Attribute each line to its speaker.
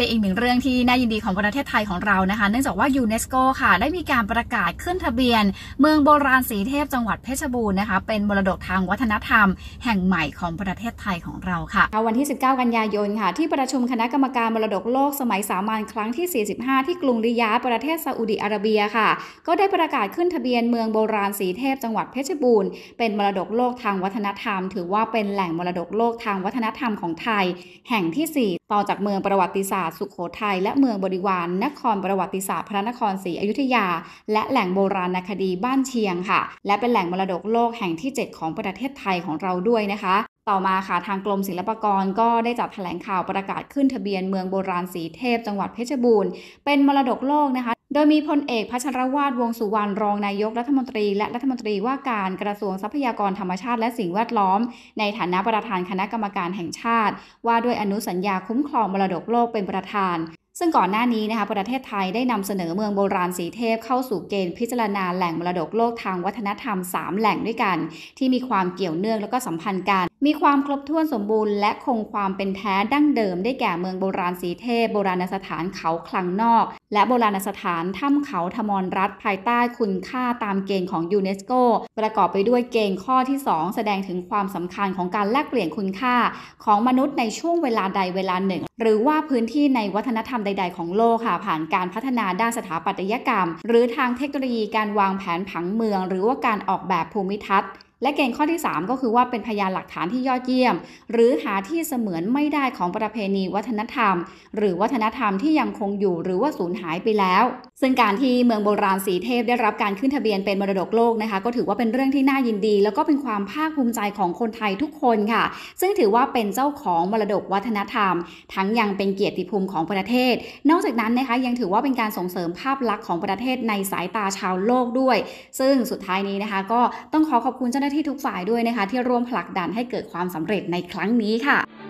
Speaker 1: เป็นอีกหนึ่งเรื่องที่น่ายินดีของประเทศไทยของเรานะคะเนื่องจากว่ายูเนสโกค่ะได้มีการประกาศขึ้นทะเบียนเมืองโบราณสีเทพจังหวัดเพชรบูรณ์นะคะเป็นมรดกทางวัฒนธรรมแห่งใหม่ของประเทศไทยของเราค่ะวันที่19กันยายนค่ะที่ประชุมคณะกรรมการมรดกโลกสมัยสามัญครั้งที่45ที่กรุงริยาดประเทศซาอุดิอาระเบียค่ะก็ได้ประกาศขึ้นทะเบียนเมืองโบราณสีเทพจังหวัดเพชรบูรณ์เป็นมรดกโลกทางวัฒนธรรมถือว่าเป็นแหล่งมรดกโลกทางวัฒนธรรมของไทยแห่งที่4ต่อจากเมืองประวัติศาสตร์สุโขทัยและเมืองบริวารนครประวัติศาสตร์พระนครศรีอยุธยาและแหล่งโบราณคดีบ้านเชียงค่ะและเป็นแหล่งมรดกโลกแห่งที่7ของประเทศไทยของเราด้วยนะคะต่อมาค่ะทางกรมศิลปากรก็ได้จัดแถลงข่าวประกาศขึ้นทะเบียนเมืองโบราณสีเทพจังหวัดเพชรบูรณ์เป็นมรดกโลกนะคะโดยมีพลเอกพัชรวาทวงษ์สุวรรณรองนายกรัฐมนตรีและรัฐมนตรีว่าการกระทรวงทรัพยากรธรรมชาติและสิ่งแวดล้อมในฐานะประธานคณะกรรมการแห่งชาติว่าด้วยอนุสัญญาคุ้มครองมรดกโลกเป็นประธานซึ่งก่อนหน้านี้นะคะประเทศไทยได้นำเสนอเมืองโบราณสีเทพเข้าสู่เกณฑ์พิจารณาแหล่งมรดกโลกทางวัฒนธรรม3แหล่งด้วยกันที่มีความเกี่ยวเนื่องและก็สัมพันธ์กันมีความครบถ้วนสมบูรณ์และคงความเป็นแท้ดั้งเดิมได้แก่เมืองโบราณสีเทพโบราณสถานเขาคลังนอกและโบราณสถานถ้ำเขาธมรรัตน์ภายใต้คุณค่าตามเกณฑ์ของยูเนสโกประกอบไปด้วยเกณฑ์ข้อที่2แสดงถึงความสำคัญของการแลกเปลี่ยนคุณค่าของมนุษย์ในช่วงเวลาใดเวลาหนึ่งหรือว่าพื้นที่ในวัฒนธรรมใดๆของโลกค่ะผ่านการพัฒนาด้านสถาปัตยกรรมหรือทางเทคโนโลยีการวางแผนผังเมืองหรือว่าการออกแบบภูมิทัศน์และเกณฑ์ข้อที่3ก็คือว่าเป็นพยานหลักฐานที่ยอดเยี่ยมหรือหาที่เสมือนไม่ได้ของประเพณีวัฒนธรรมหรือวัฒนธรรมที่ยังคงอยู่หรือว่าสูญหายไปแล้วซึ่งการที่เมืองโบราณสีเทพได้รับการขึ้นทะเบียนเป็นมรดกโลกนะคะก็ถือว่าเป็นเรื่องที่น่ายินดีแล้วก็เป็นความภาคภูมิใจของคนไทยทุกคนค่ะซึ่งถือว่าเป็นเจ้าของมรดกวัฒนธรรมทั้งยังเป็นเกียรติภูมิของประเทศนอกจากนั้นนะคะยังถือว่าเป็นการส่งเสริมภาพลักษณ์ของประเทศในสายตาชาวโลกด้วยซึ่งสุดท้ายนี้นะคะก็ต้องขอบคุณเจ้าหน้าที่ทุกฝ่ายด้วยนะคะที่ร่วมผลักดันให้เกิดความสำเร็จในครั้งนี้ค่ะ